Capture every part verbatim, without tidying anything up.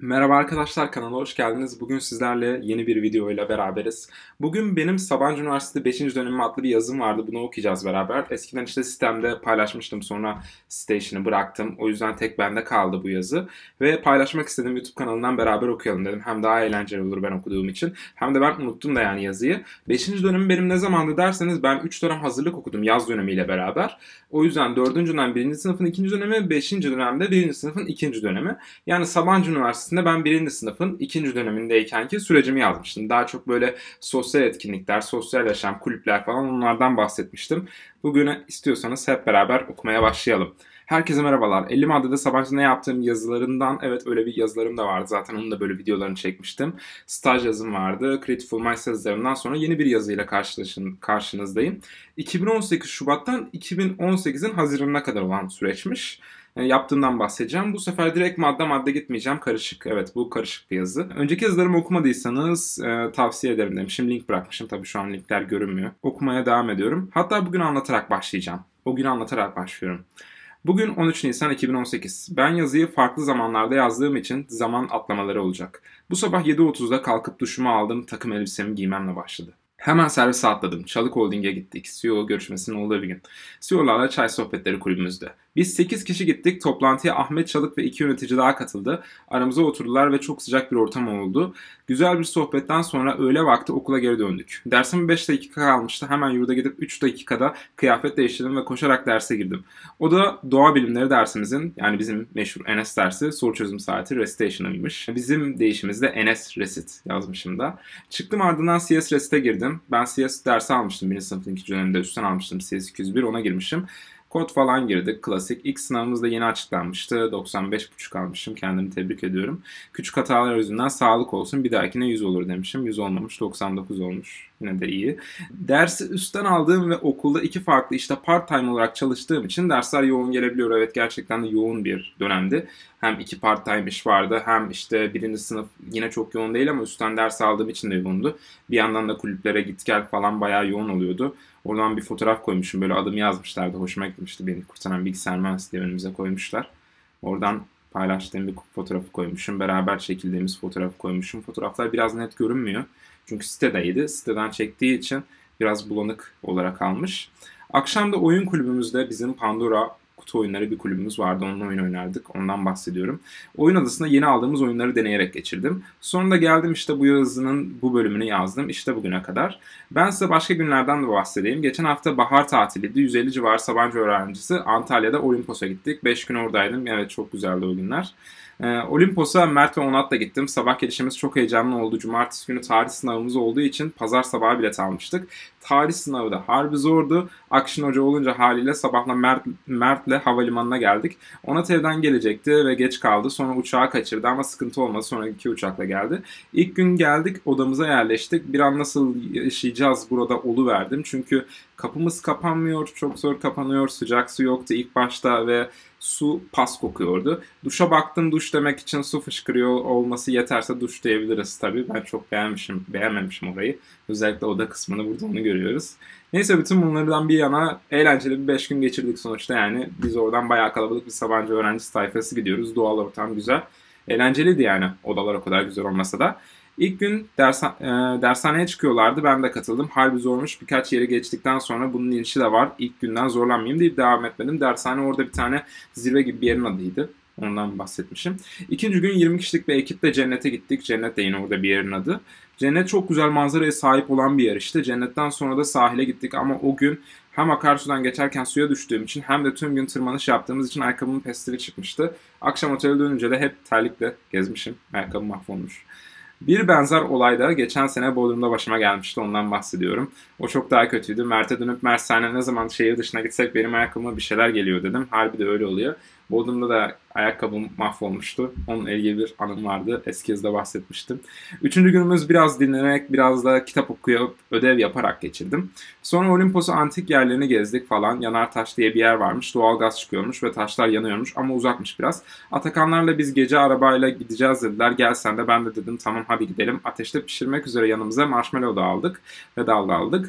Merhaba arkadaşlar, kanala hoş geldiniz. Bugün sizlerle yeni bir video ile beraberiz. Bugün benim Sabancı Üniversitesi beşinci dönemim adlı bir yazım vardı. Bunu okuyacağız beraber. Eskiden işte sistemde paylaşmıştım, sonra site bıraktım. O yüzden tek bende kaldı bu yazı. Ve paylaşmak istedim, YouTube kanalından beraber okuyalım dedim. Hem daha eğlenceli olur ben okuduğum için. Hem de ben unuttum da yani yazıyı. beşinci dönemim benim ne zamandı derseniz ben üç dönem hazırlık okudum yaz dönemiyle beraber. O yüzden dördüncü dönem birinci sınıfın ikinci dönemi, beşinci dönemde birinci sınıfın ikinci dönemi. Yani Sabancı Üniversitesi'nde ben birinci sınıfın ikinci dönemindeykenki sürecimi yazmıştım. Daha çok böyle sosyal etkinlikler, sosyal yaşam, kulüpler falan onlardan bahsetmiştim. Bugün istiyorsanız hep beraber okumaya başlayalım. Herkese merhabalar. elli maddede Sabancı'da ne yaptığım yazılarından, evet öyle bir yazılarım da vardı. Zaten onun da böyle videolarını çekmiştim. Staj yazım vardı. Creative Minds yazılarından sonra yeni bir yazıyla karşınızdayım. iki bin on sekiz Şubat'tan iki bin on sekizin Haziran'ına kadar olan süreçmiş. Yani yaptığımdan bahsedeceğim. Bu sefer direkt madde madde gitmeyeceğim. Karışık. Evet, bu karışık bir yazı. Önceki yazılarımı okumadıysanız e, tavsiye ederim demişim. Link bırakmışım. Tabii şu an linkler görünmüyor. Okumaya devam ediyorum. Hatta bugün anlatarak başlayacağım. O gün anlatarak başlıyorum. Bugün on üç Nisan iki bin on sekiz. Ben yazıyı farklı zamanlarda yazdığım için zaman atlamaları olacak. Bu sabah yedi otuzda kalkıp duşumu aldım, takım elbisemi giymemle başladı. Hemen servise atladım. Çalık Holding'e gittik. C E O görüşmesinin olduğu bir gün. C E O'larla çay sohbetleri kulübümüzde. Biz sekiz kişi gittik. Toplantıya Ahmet Çalık ve iki yönetici daha katıldı. Aramıza oturdular ve çok sıcak bir ortam oldu. Güzel bir sohbetten sonra öğle vakti okula geri döndük. Dersim beş dakika kalmıştı. Hemen yurda gidip üç dakikada kıyafet değiştirdim ve koşarak derse girdim. O da doğa bilimleri dersimizin, yani bizim meşhur Enes dersi, soru çözüm saati recitation'ıymış. Bizim deyişimizde Enes Recit yazmışım da. Çıktım, ardından C S Recit'e girdim. Ben C S dersi almıştım. Birinci sınıfın ikinci döneminde üstten almıştım. C S iki yüz bir, ona girmişim. Kod falan girdik. Klasik. İlk sınavımız da yeni açıklanmıştı. doksan beş buçuk almışım. Kendimi tebrik ediyorum. Küçük hatalar yüzünden sağlık olsun. Bir dahakine yüz olur demişim. yüz olmamış. doksan dokuz olmuş. Yine de iyi. Dersi üstten aldığım ve okulda iki farklı işte part time olarak çalıştığım için dersler yoğun gelebiliyor. Evet, gerçekten de yoğun bir dönemdi. Hem iki part time iş vardı, hem işte birinci sınıf yine çok yoğun değil ama üstten ders aldığım için de yoğundu. Bir yandan da kulüplere git gel falan bayağı yoğun oluyordu. Oradan bir fotoğraf koymuşum. Böyle adımı yazmışlardı. Hoşuma gitmişti. Beni kurtaran bilgisayar mühendisliği önümüze koymuşlar. Oradan paylaştığım bir fotoğrafı koymuşum. Beraber çekildiğimiz fotoğrafı koymuşum. Fotoğraflar biraz net görünmüyor. Çünkü sitedeydi. Siteden çektiği için biraz bulanık olarak almış. Akşam da oyun kulübümüzde bizim Pandora kutu oyunları bir kulübümüz vardı. Onunla oyun oynardık. Ondan bahsediyorum. Oyun adasında yeni aldığımız oyunları deneyerek geçirdim. Sonra da geldim, işte bu yazının bu bölümünü yazdım. İşte bugüne kadar. Ben size başka günlerden de bahsedeyim. Geçen hafta bahar tatiliydi. yüz elli civarı Sabancı öğrencisi Antalya'da Olimpos'a gittik. beş gün oradaydım. Evet, çok güzeldi o günler. Ee, Olimpos'a Mert ve Onat'la gittim. Sabah gelişimiz çok heyecanlı oldu. Cumartesi günü tarih sınavımız olduğu için pazar sabahı bilet almıştık. Tarih sınavı da harbi zordu. Akşin Hoca olunca haliyle sabahla Mert, Mert'le havalimanına geldik. Onat evden gelecekti ve geç kaldı. Sonra uçağı kaçırdı ama sıkıntı olmadı. Sonra iki uçakla geldi. İlk gün geldik, odamıza yerleştik. Bir an nasıl yaşayacağız burada oluverdim. Çünkü kapımız kapanmıyor. Çok zor kapanıyor. Sıcak su yoktu ilk başta ve su pas kokuyordu. Duşa baktım, duş demek için su fışkırıyor olması yeterse duş diyebiliriz tabii. Ben çok beğenmişim, beğenmemişim orayı. Özellikle oda kısmını, burada onu görüyoruz. Neyse, bütün bunlardan bir yana eğlenceli bir beş gün geçirdik sonuçta yani. Biz oradan bayağı kalabalık bir Sabancı öğrencisi tayfası gidiyoruz. Doğal ortam güzel. Eğlenceliydi yani, odalar o kadar güzel olmasa da. İlk gün ders, e, dershaneye çıkıyorlardı. Ben de katıldım. Harbi zormuş. Birkaç yeri geçtikten sonra bunun inişi de var. İlk günden zorlanmayayım deyip devam etmedim. Dershane orada bir tane zirve gibi bir yerin adıydı. Ondan bahsetmişim. İkinci gün yirmi kişilik bir ekiple Cennet'e gittik. Cennet de yine orada bir yerin adı. Cennet çok güzel manzaraya sahip olan bir yer işte. Cennetten sonra da sahile gittik ama o gün hem akarsudan geçerken suya düştüğüm için hem de tüm gün tırmanış yaptığımız için ayakkabımın pestili çıkmıştı. Akşam otele dönünce de hep terlikle gezmişim. Ayakkabım mahvolmuş. Bir benzer olay da geçen sene Bodrum'da başıma gelmişti, ondan bahsediyorum. O çok daha kötüydü. Mert'e dönüp Mert, senle ne zaman şehir dışına gitsek benim ayakkabıma bir şeyler geliyor dedim. Harbi de öyle oluyor. Bodrum'da da ayakkabım mahvolmuştu. Onunla ilgili bir anım vardı. Eski yazıda bahsetmiştim. Üçüncü günümüz biraz dinlenerek, biraz da kitap okuyup ödev yaparak geçirdim. Sonra Olimpos'u, antik yerlerini gezdik falan. Yanartaş diye bir yer varmış. Doğalgaz çıkıyormuş ve taşlar yanıyormuş ama uzakmış biraz. Atakanlarla biz gece arabayla gideceğiz dediler. Gel sen de, ben de dedim tamam hadi gidelim. Ateşte pişirmek üzere yanımıza marshmallow da aldık ve dal da aldık.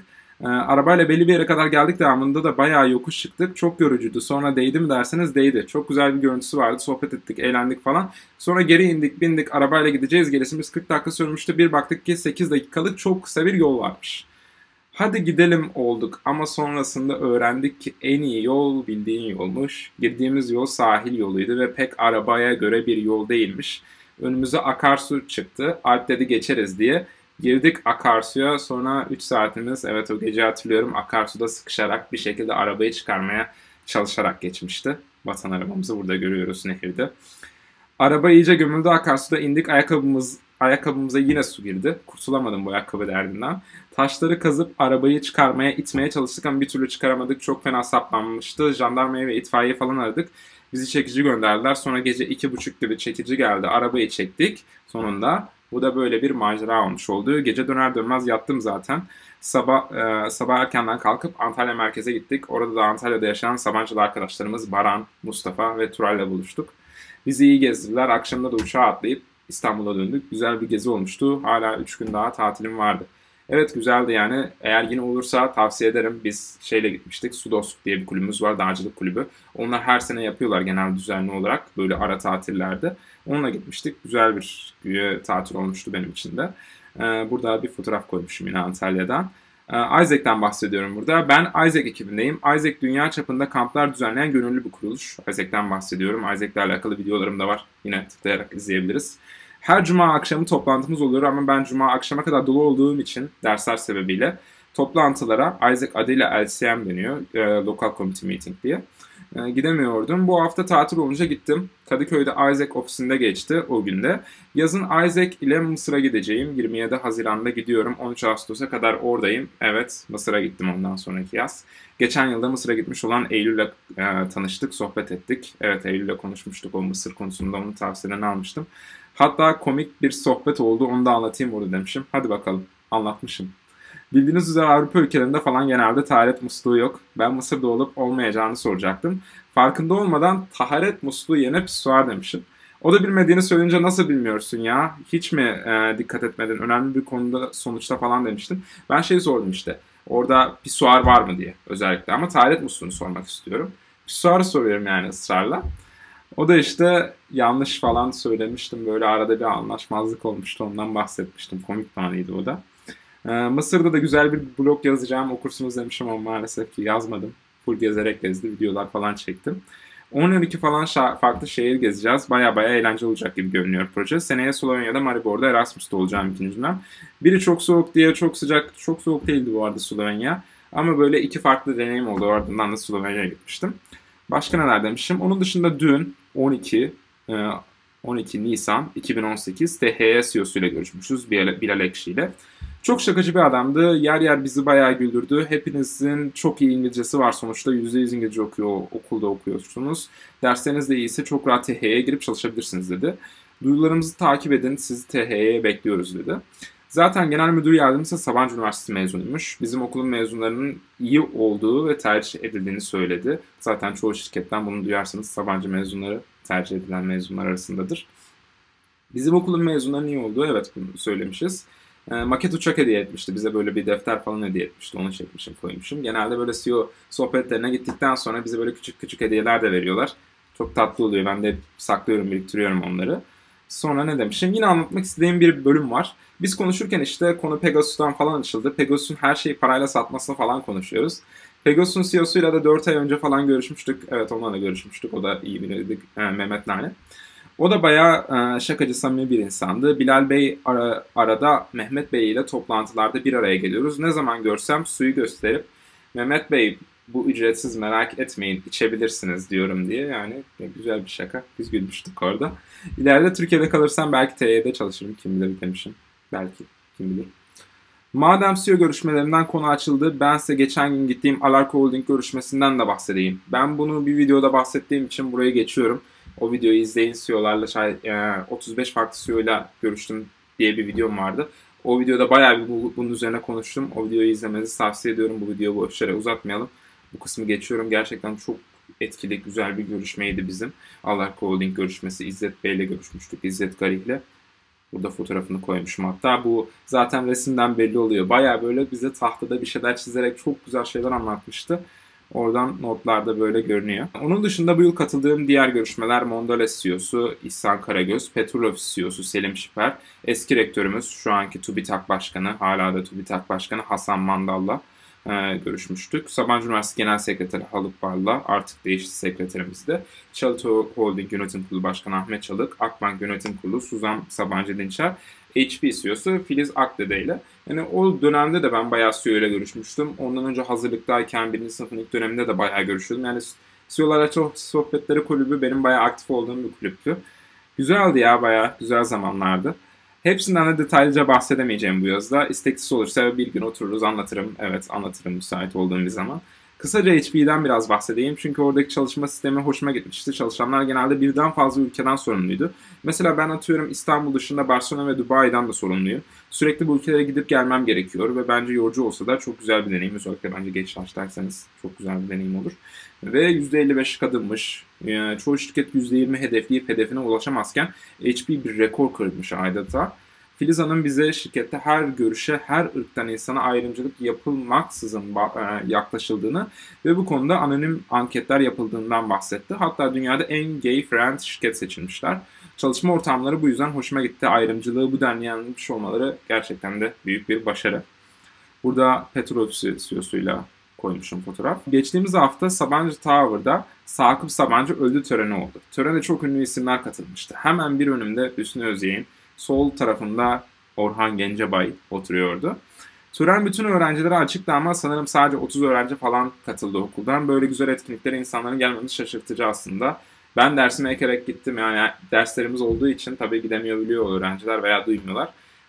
Ee, arabayla belli bir yere kadar geldik, devamında da bayağı yokuş çıktık. Çok yorucuydu. Sonra değdi mi derseniz değdi. Çok güzel bir görüntüsü vardı. Sohbet ettik, eğlendik falan. Sonra geri indik, bindik. Arabayla gideceğiz. Gerisimiz kırk dakika sürmüştü. Bir baktık ki sekiz dakikalık çok kısa bir yol varmış. Hadi gidelim olduk ama sonrasında öğrendik ki en iyi yol bildiğin yolmuş. Girdiğimiz yol sahil yoluydu ve pek arabaya göre bir yol değilmiş. Önümüze akarsu çıktı. Alp dedi geçeriz diye. Girdik akarsuya, sonra üç saatimiz, evet o gece hatırlıyorum, akarsuda sıkışarak bir şekilde arabayı çıkarmaya çalışarak geçmişti. Vatan arabamızı burada görüyoruz nehirde. Araba iyice gömüldü, akarsuda indik, ayakkabımız ayakkabımıza yine su girdi. Kurtulamadım bu ayakkabı derdinden. Taşları kazıp arabayı çıkarmaya, itmeye çalıştık ama bir türlü çıkaramadık. Çok fena saplanmıştı. Jandarmayı ve itfaiye falan aradık. Bizi çekici gönderdiler. Sonra gece iki buçuk gibi çekici geldi. Arabayı çektik sonunda. Bu da böyle bir macera olmuş oldu. Gece döner dönmez yattım zaten. Sabah e, sabah erkenden kalkıp Antalya merkeze gittik. Orada da Antalya'da yaşayan Sabancılı arkadaşlarımız Baran, Mustafa ve Turay'la buluştuk. Bizi iyi gezdirdiler. Akşamda da uçağa atlayıp İstanbul'a döndük. Güzel bir gezi olmuştu. Hala üç gün daha tatilim vardı. Evet, güzeldi yani. Eğer yine olursa tavsiye ederim. Biz şeyle gitmiştik. Sudos diye bir kulübümüz var. Dağcılık kulübü. Onlar her sene yapıyorlar genel düzenli olarak. Böyle ara tatillerde. Onunla gitmiştik. Güzel bir e, tatil olmuştu benim için de. Ee, burada bir fotoğraf koymuşum yine Antalya'dan. Ee, Isaac'ten bahsediyorum burada. Ben Isaac ekibindeyim. Isaac dünya çapında kamplar düzenleyen gönüllü bir kuruluş. Isaac'ten bahsediyorum. Isaac'le alakalı videolarım da var. Yine tıklayarak izleyebiliriz. Her cuma akşamı toplantımız oluyor ama ben cuma akşama kadar dolu olduğum için dersler sebebiyle toplantılara Isaac adıyla L C M deniyor. E, Local Committee Meeting diye. E, gidemiyordum. Bu hafta tatil olunca gittim. Kadıköy'de Isaac ofisinde geçti o günde. Yazın Isaac ile Mısır'a gideceğim. yirmi yedi Haziran'da gidiyorum. on üç Ağustos'a kadar oradayım. Evet, Mısır'a gittim ondan sonraki yaz. Geçen yılda Mısır'a gitmiş olan Eylül'le e, tanıştık, sohbet ettik. Evet, Eylül'le konuşmuştuk o Mısır konusunda, onun tavsiyelerini almıştım. Hatta komik bir sohbet oldu, onu da anlatayım burada demişim. Hadi bakalım, anlatmışım. Bildiğiniz üzere Avrupa ülkelerinde falan genelde taharet musluğu yok. Ben Mısır'da olup olmayacağını soracaktım. Farkında olmadan taharet musluğu yerine pisuar demişim. O da bilmediğini söyleyince nasıl bilmiyorsun ya? Hiç mi e, dikkat etmedin? Önemli bir konuda sonuçta falan demiştim. Ben şey sordum işte. Orada pisuar var mı diye özellikle. Ama taharet musluğunu sormak istiyorum. Pisuarı soruyorum yani ısrarla. O da işte yanlış falan söylemiştim. Böyle arada bir anlaşmazlık olmuştu. Ondan bahsetmiştim. Komik bir anıydı o da. Ee, Mısır'da da güzel bir blog yazacağım, okursunuz demişim ama maalesef ki yazmadım. Full gezerek gezdi, videolar falan çektim. on on iki falan farklı şehir gezeceğiz. Baya baya eğlenceli olacak gibi görünüyor proje. Seneye Slovenya'da Maribor'da Erasmus'ta olacağım ikinci dönem. Biri çok soğuk, diye çok sıcak. Çok soğuk değildi bu arada Slovenya. Ama böyle iki farklı deneyim oldu. Ardından da Slovenya'ya gitmiştim. Başka neler demişim? Onun dışında dün on iki on iki Nisan iki bin on sekiz T H Y C E O ile görüşmüşüz, Bilal Ekşi ile. Çok şakacı bir adamdı. Yer yer bizi bayağı güldürdü. Hepinizin çok iyi İngilizcesi var sonuçta. yüzde yüz İngilizce okuyor, okulda okuyorsunuz. Dersleriniz de iyiyse çok rahat T H Y'ye girip çalışabilirsiniz dedi. Duyurularımızı takip edin, sizi T H Y'ye bekliyoruz dedi. Zaten genel müdür yardımcısı Sabancı Üniversitesi mezunuymuş. Bizim okulun mezunlarının iyi olduğu ve tercih edildiğini söyledi. Zaten çoğu şirketten bunu duyarsanız Sabancı mezunları tercih edilen mezunlar arasındadır. Bizim okulun mezunlarının iyi olduğu, evet, bunu söylemişiz. E, maket uçak hediye etmişti. Bize böyle bir defter falan hediye etmişti. Onu çekmişim, koymuşum. Genelde böyle C E O sohbetlerine gittikten sonra bize böyle küçük küçük hediyeler de veriyorlar. Çok tatlı oluyor. Ben de saklıyorum, biriktiriyorum onları. Sonra ne demişim? Yine anlatmak istediğim bir bölüm var. Biz konuşurken işte konu Pegasus'tan falan açıldı. Pegasus'un her şeyi parayla satmasını falan konuşuyoruz. Pegasus'un C E O'suyla da dört ay önce falan görüşmüştük. Evet, onunla da görüşmüştük. O da iyi biriydi. Mehmet Nane. O da bayağı şakacı, samimi bir insandı. Bilal Bey ara, arada Mehmet Bey ile toplantılarda bir araya geliyoruz. Ne zaman görsem suyu gösterip Mehmet Bey bu ücretsiz, merak etmeyin, içebilirsiniz diyorum diye. Yani güzel bir şaka. Biz gülmüştük orada. İleride Türkiye'de kalırsam belki T Y'de çalışırım. Kim bilir demişim. Belki. Kim bilir. Madem C E O görüşmelerinden konu açıldı, ben size geçen gün gittiğim Alarko Holding görüşmesinden de bahsedeyim. Ben bunu bir videoda bahsettiğim için buraya geçiyorum. O videoyu izleyin. C E O'larla otuz beş farklı C E O ile görüştüm diye bir videom vardı. O videoda bayağı bir bunun üzerine konuştum. O videoyu izlemenizi tavsiye ediyorum. Bu videoyu boş yere uzatmayalım. Bu kısmı geçiyorum. Gerçekten çok etkili, güzel bir görüşmeydi bizim. Alarko Holding görüşmesi. İzzet Bey ile görüşmüştük. İzzet Garih ile. Burada fotoğrafını koymuşum hatta. Bu zaten resimden belli oluyor. Baya böyle bize tahtada bir şeyler çizerek çok güzel şeyler anlatmıştı. Oradan notlarda böyle görünüyor. Onun dışında bu yıl katıldığım diğer görüşmeler Mondelez C E O'su İhsan Karagöz, Petrolofis C E O'su Selim Şiper, eski rektörümüz şu anki TÜBİTAK Başkanı, hala da TÜBİTAK Başkanı Hasan Mandal'la e, görüşmüştük. Sabancı Üniversitesi Genel Sekreteri Haluk Bar'la, artık değişti sekreterimiz de. Çalık Holding Yönetim Kurulu Başkanı Ahmet Çalık, Akbank Yönetim Kurulu Suzan Sabancı Dinçer, H P C E O'su Filiz Akdede ile. Yani o dönemde de ben bayağı C E O ile görüşmüştüm. Ondan önce hazırlıktayken birinci sınıfın ilk döneminde de bayağı görüşüyordum. Yani C E O'larla çok sohbetleri kulübü benim bayağı aktif olduğum bir kulüptü. Güzeldi ya, bayağı güzel zamanlardı. Hepsinden de detaylıca bahsedemeyeceğim bu yazda. İsteksiz olursa bir gün otururuz anlatırım. Evet, anlatırım müsait olduğum bir zaman. Kısaca H P'den biraz bahsedeyim. Çünkü oradaki çalışma sistemi hoşuma gitmişti. Çalışanlar genelde birden fazla ülkeden sorumluydu. Mesela ben atıyorum İstanbul dışında Barcelona ve Dubai'den de sorumluyum. Sürekli bu ülkelere gidip gelmem gerekiyor ve bence yorucu olsa da çok güzel bir deneyim. Özellikle bence geç yaştaysanız çok güzel bir deneyim olur. Ve yüzde elli beş kadınmış. Yani çoğu şirket yüzde yirmi hedefleyip hedefine ulaşamazken H P bir rekor kırmış adeta. Filiz Hanım bize şirkette her görüşe, her ırktan insana ayrımcılık yapılmaksızın yaklaşıldığını ve bu konuda anonim anketler yapıldığından bahsetti. Hatta dünyada en gay friend şirket seçilmişler. Çalışma ortamları bu yüzden hoşuma gitti. Ayrımcılığı bu denli yanılmış olmaları gerçekten de büyük bir başarı. Burada Petrolofis C E O'suyla koymuşum fotoğraf. Geçtiğimiz hafta Sabancı Tower'da Sakıp Sabancı öldü töreni oldu. Törene çok ünlü isimler katılmıştı. Hemen bir önümde Hüsnü Özyeğin, sol tarafında Orhan Gencebay oturuyordu. Tören bütün öğrencilere açıktı ama sanırım sadece otuz öğrenci falan katıldı okuldan. Böyle güzel etkinliklere insanların gelmesi şaşırtıcı aslında. Ben dersime ekerek gittim. Yani derslerimiz olduğu için tabii gidemiyor biliyor öğrenciler veya duymuyorlar.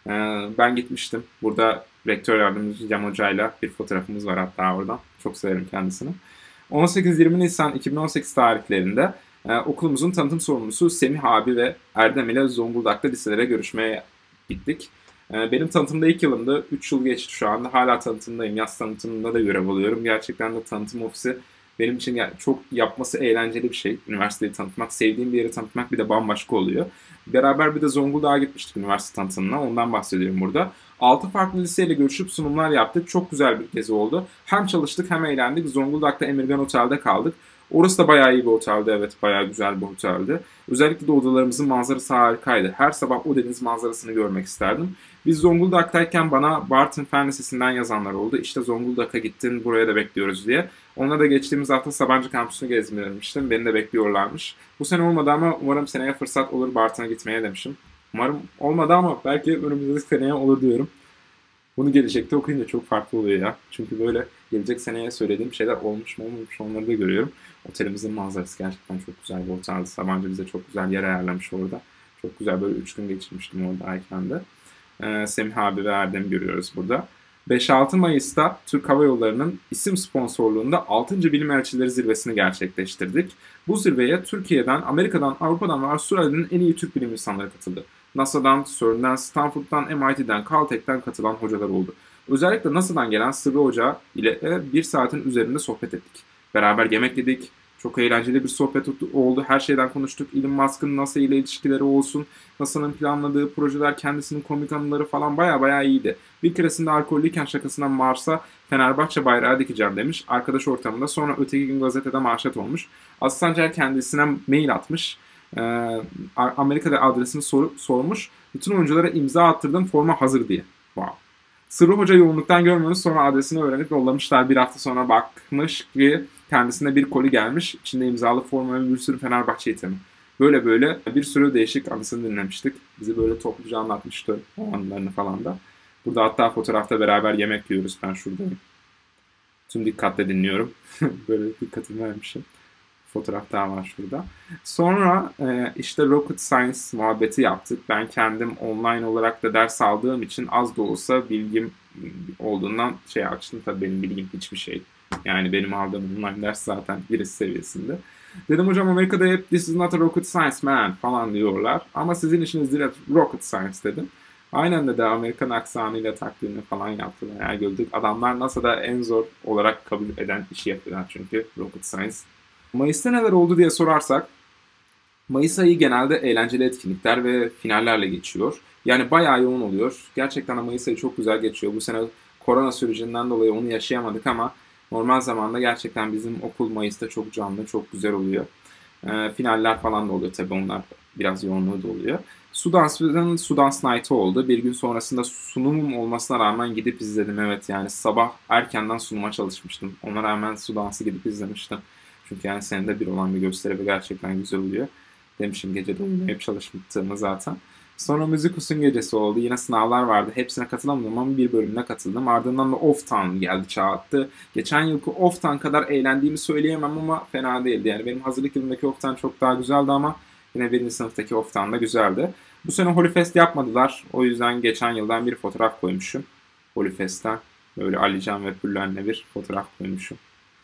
Ben gitmiştim. Burada rektör yardımcısı Cem Hoca'yla bir fotoğrafımız var hatta oradan. Çok severim kendisini. on sekiz yirmi Nisan iki bin on sekiz tarihlerinde Ee, okulumuzun tanıtım sorumlusu Semih abi ve Erdem ile Zonguldak'ta liselere görüşmeye gittik. Ee, benim tanıtımda ilk yılımdı. üç yıl geçti şu anda. Hala tanıtımdayım. Yaz tanıtımında da görev alıyorum. Gerçekten de tanıtım ofisi benim için çok yapması eğlenceli bir şey. Üniversiteyi tanıtmak, sevdiğim bir yeri tanıtmak bir de bambaşka oluyor. Beraber bir de Zonguldak'a gitmiştik üniversite tanıtımına. Ondan bahsediyorum burada. altı farklı liseyle görüşüp sunumlar yaptık. Çok güzel bir gezi oldu. Hem çalıştık hem eğlendik. Zonguldak'ta Emirgan Otel'de kaldık. Orası da bayağı iyi bir oteldi. Evet, bayağı güzel bir oteldi. Özellikle de odalarımızın manzarası harikaydı. Her sabah o deniz manzarasını görmek isterdim. Biz Zonguldak'tayken bana Bartın Fen Lisesi'nden yazanlar oldu. İşte Zonguldak'a gittin, buraya da bekliyoruz diye. Onunla da geçtiğimiz hafta Sabancı kampüsünü gezmemiştim. Beni de bekliyorlarmış. Bu sene olmadı ama umarım seneye fırsat olur Bartın'a gitmeye demişim. Umarım olmadı ama belki önümüzdeki seneye olur diyorum. Bunu gelecekte okuyunca çok farklı oluyor ya. Çünkü böyle gelecek seneye söylediğim şeyler olmuş mu olmamış onları da görüyorum. Otelimizin manzarası gerçekten çok güzel bir oteldi. Sabancı bize çok güzel yer ayarlamış orada. Çok güzel böyle üç gün geçirmiştim oradayken de. Ee, Semih abi ve Erdem'i görüyoruz burada. beş altı Mayıs'ta Türk Hava Yolları'nın isim sponsorluğunda altıncı Bilim Elçileri Zirvesi'ni gerçekleştirdik. Bu zirveye Türkiye'den, Amerika'dan, Avrupa'dan ve Avustralya'nın en iyi Türk bilim insanları katıldı. NASA'dan, CERN'den, Stanford'dan, M I T'den, Caltech'ten katılan hocalar oldu. Özellikle NASA'dan gelen Sırrı Hoca ile bir saatin üzerinde sohbet ettik. Beraber yemek yedik. Çok eğlenceli bir sohbet oldu. Her şeyden konuştuk. Elon Musk'ın NASA ile ilişkileri olsun. NASA'nın planladığı projeler, kendisinin komik anıları falan baya baya iyiydi. Bir keresinde alkollüyken şakasından Mars'a Fenerbahçe bayrağı dikeceğim demiş. Arkadaş ortamında, sonra öteki gün gazetede manşet olmuş. Aziz Sancar kendisine mail atmış. Ee, Amerika'da adresini sor, sormuş. Bütün oyunculara imza attırdım, forma hazır diye. Wow. Sırrı Hoca yoğunluktan görmemiş, sonra adresini öğrenip yollamışlar. Bir hafta sonra bakmış ki kendisine bir koli gelmiş. İçinde imzalı forma ve bir sürü Fenerbahçe itemi. Böyle böyle bir sürü değişik anısını dinlemiştik. Bizi böyle topluca anlatmıştı o anılarını falan da. Burada hatta fotoğrafta beraber yemek yiyoruz. Ben şuradayım. Tüm dikkatle dinliyorum. Böyle dikkatimi vermişim. Fotoğraf daha var şurada. Sonra e, işte Rocket Science muhabbeti yaptık. Ben kendim online olarak da ders aldığım için az da olsa bilgim olduğundan şey açtım. Tabii benim bilgim hiçbir şey. Yani benim aldığım online ders zaten giriş seviyesinde. Dedim hocam Amerika'da hep this is not a rocket science man falan diyorlar. Ama sizin işiniz direkt rocket science dedim. Aynen de de Amerikan aksanıyla taklidini falan yaptılar. Yani gördük adamlar NASA'da en zor olarak kabul eden işi yapıyorlar çünkü rocket science. Mayıs'ta neler oldu diye sorarsak Mayıs ayı genelde eğlenceli etkinlikler ve finallerle geçiyor. Yani bayağı yoğun oluyor. Gerçekten de Mayıs ayı çok güzel geçiyor. Bu sene korona sürecinden dolayı onu yaşayamadık ama normal zamanda gerçekten bizim okul Mayıs'ta çok canlı, çok güzel oluyor. Ee, finaller falan da oluyor tabii, onlar biraz yoğunluğu da oluyor. Su Dansı'nın Su Dans Night'ı oldu. Bir gün sonrasında sunumum olmasına rağmen gidip izledim. Evet, yani sabah erkenden sunuma çalışmıştım. Ona rağmen Su Dans'ı gidip izlemiştim. Çünkü yani senede bir olan bir gösteri ve gerçekten güzel oluyor. Demişim, gece de uyumayıp çalıştığımı zaten. Sonra Müzikus'un gecesi oldu. Yine sınavlar vardı. Hepsine katılamadım ama bir bölümüne katıldım. Ardından da Oftan geldi, çağırdı. Geçen yılki Oftan kadar eğlendiğimi söyleyemem ama fena değildi. Yani benim hazırlık yılındaki Oftan çok daha güzeldi ama yine birinci sınıftaki Oftan da güzeldi. Bu sene Holyfest yapmadılar. O yüzden geçen yıldan bir fotoğraf koymuşum. Holyfest'ten böyle Alican ve Püllen'le bir fotoğraf koymuşum.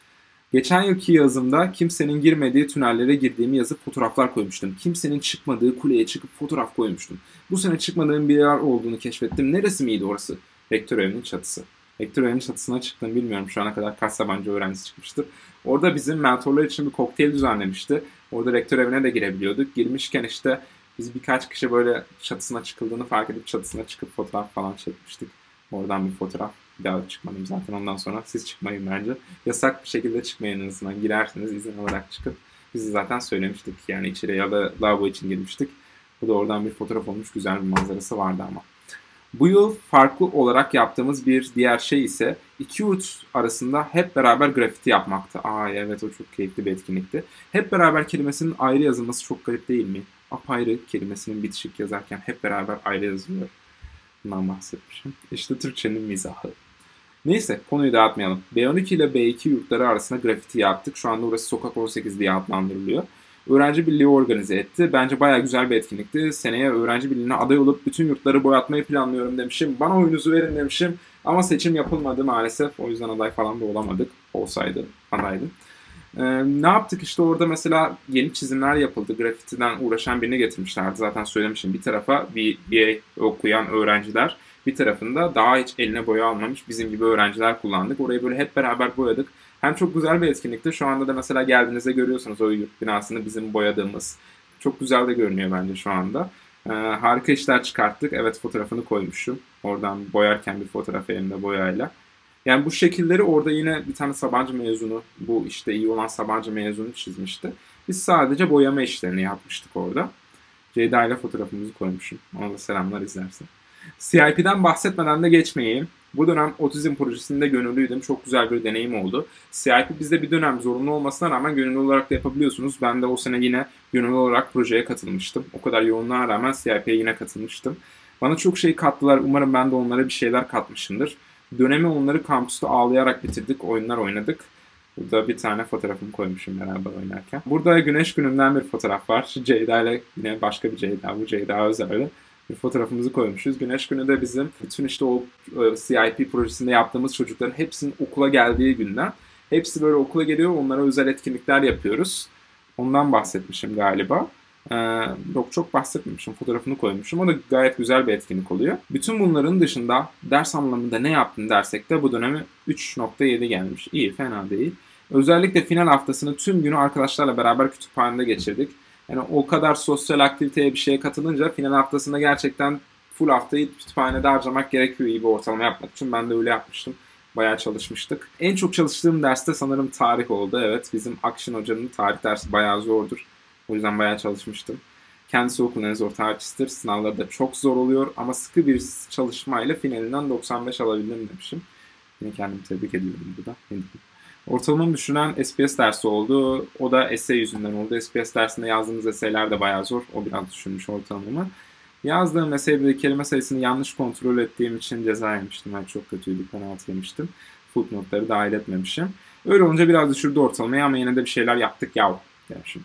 Geçen yılki yazımda kimsenin girmediği tünellere girdiğimi yazıp fotoğraflar koymuştum. Kimsenin çıkmadığı kuleye çıkıp fotoğraf koymuştum. Bu sene çıkmadığım bir yer olduğunu keşfettim. Neresi miydi orası? Rektör evinin çatısı. Rektör evinin çatısına çıktım, bilmiyorum şu ana kadar kaç Sabancı öğrencisi çıkmıştır. Orada bizim mentorlar için bir kokteyl düzenlemişti. Orada rektör evine de girebiliyorduk. Girmişken işte biz birkaç kişi böyle çatısına çıkıldığını fark edip çatısına çıkıp fotoğraf falan çekmiştik. Oradan bir fotoğraf. Bir daha çıkmadım zaten ondan sonra. Siz çıkmayın bence. Yasak bir şekilde çıkmayın en azından. Girersiniz izin alarak çıkıp. Biz de zaten söylemiştik yani, içeriye ya da lavabo için girmiştik. Bu da oradan bir fotoğraf olmuş. Güzel bir manzarası vardı ama. Bu yıl farklı olarak yaptığımız bir diğer şey ise iki yurt arasında hep beraber grafiti yapmaktı. Aa evet, o çok keyifli bir etkinlikti. Hep beraber kelimesinin ayrı yazılması çok garip değil mi? Apayrı kelimesinin bitişik yazarken hep beraber ayrı yazılıyor. Bundan bahsetmişim. İşte Türkçenin mizahı. Neyse, konuyu dağıtmayalım. B on iki ile B iki yurtları arasında grafiti yaptık. Şu anda orası Sokak on sekiz diye adlandırılıyor. Öğrenci Birliği organize etti. Bence bayağı güzel bir etkinlikti. Seneye Öğrenci Birliği'ne aday olup bütün yurtları boyatmayı planlıyorum demişim. Bana oyunuzu verin demişim. Ama seçim yapılmadı maalesef. O yüzden aday falan da olamadık. Olsaydı adaydım. Ee, ne yaptık işte orada, mesela yeni çizimler yapıldı. Grafitiden uğraşan birini getirmişlerdi. Zaten söylemişim. Bir tarafa bir B A okuyan öğrenciler, bir tarafında daha hiç eline boya almamış bizim gibi öğrenciler kullandık. Orayı böyle hep beraber boyadık. Hem çok güzel bir etkinlikti. Şu anda da mesela geldiğinizde görüyorsunuz o yurt binasını bizim boyadığımız. Çok güzel de görünüyor bence şu anda. Ee, harika işler çıkarttık. Evet, fotoğrafını koymuşum. Oradan boyarken bir fotoğraf elimde boyayla. Yani bu şekilleri orada yine bir tane Sabancı mezunu, bu işte iyi olan Sabancı mezunu çizmişti. Biz sadece boyama işlerini yapmıştık orada. Ceyda ile fotoğrafımızı koymuşum. Ona da selamlar izlersin. C I P'den bahsetmeden de geçmeyeyim. Bu dönem otizm projesinde gönüllüydüm. Çok güzel bir deneyim oldu. C I P bizde bir dönem zorunlu olmasına rağmen gönüllü olarak da yapabiliyorsunuz. Ben de o sene yine gönüllü olarak projeye katılmıştım. O kadar yoğunluğa rağmen C I P'ye yine katılmıştım. Bana çok şey kattılar. Umarım ben de onlara bir şeyler katmışımdır. Dönemi onları kampüste ağlayarak bitirdik. Oyunlar oynadık. Burada bir tane fotoğrafımı koymuşum beraber oynarken. Burada güneş gününden bir fotoğraf var. Ceyda ile yine başka bir Ceyda. Bu Ceyda Özer'le bir fotoğrafımızı koymuşuz. Güneş günü de bizim bütün işte o C I P projesinde yaptığımız çocukların hepsinin okula geldiği günden. Hepsi böyle okula geliyor. Onlara özel etkinlikler yapıyoruz. Ondan bahsetmişim galiba. Ee, yok, çok bahsetmemişim. Fotoğrafını koymuşum. O da gayet güzel bir etkinlik oluyor. Bütün bunların dışında ders anlamında ne yaptın dersek de bu dönemi üç nokta yedi gelmiş. İyi, fena değil. Özellikle final haftasını tüm günü arkadaşlarla beraber kütüphanede geçirdik. Yani o kadar sosyal aktiviteye bir şeye katılınca final haftasında gerçekten full haftayı kütüphanede harcamak gerekiyor iyi bir ortalama yapmak için. Ben de öyle yapmıştım. Bayağı çalışmıştık. En çok çalıştığım derste sanırım tarih oldu. Evet, bizim Akşin Hoca'nın tarih dersi bayağı zordur. O yüzden bayağı çalışmıştım. Kendisi okulun en zor tarihçisidir. Sınavları da çok zor oluyor ama sıkı bir çalışmayla finalinden doksan beş alabildim demişim. Yine kendimi tebrik ediyorum burada. Ortalamamı düşüren S P S dersi oldu. O da essay yüzünden oldu. S P S dersinde yazdığımız essayler de bayağı zor. O biraz düşürmüş ortalamamı. Yazdığım essayde kelime sayısını yanlış kontrol ettiğim için ceza yemiştim. Yani çok kötüydü, penaltı yemiştim. Footnote'ları dahil etmemişim. Öyle olunca biraz düşürdü ortalamayı ama yine de bir şeyler yaptık yav demişim.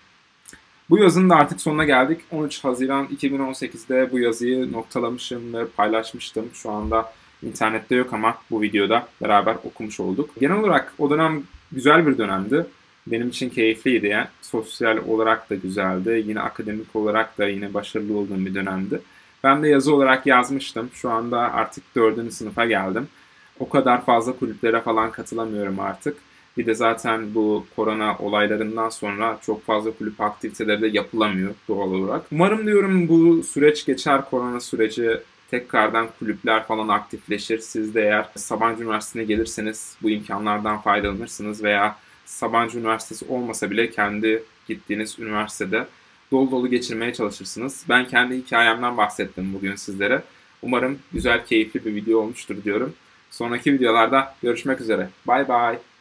Bu yazının da artık sonuna geldik. on üç Haziran iki bin on sekizde bu yazıyı noktalamışım ve paylaşmıştım. Şu anda internette yok ama bu videoda beraber okumuş olduk. Genel olarak o dönem güzel bir dönemdi. Benim için keyifliydi yani. Sosyal olarak da güzeldi. Yine akademik olarak da yine başarılı olduğum bir dönemdi. Ben de yazı olarak yazmıştım. Şu anda artık dördüncü sınıfa geldim. O kadar fazla kulüplere falan katılamıyorum artık. Bir de zaten bu korona olaylarından sonra çok fazla kulüp aktiviteleri de yapılamıyor doğal olarak. Umarım diyorum bu süreç geçer, korona süreci, tekrardan kulüpler falan aktifleşir. Siz de eğer Sabancı Üniversitesi'ne gelirseniz bu imkanlardan faydalanırsınız veya Sabancı Üniversitesi olmasa bile kendi gittiğiniz üniversitede dolu dolu geçirmeye çalışırsınız. Ben kendi hikayemden bahsettim bugün sizlere. Umarım güzel, keyifli bir video olmuştur diyorum. Sonraki videolarda görüşmek üzere. Bay bay.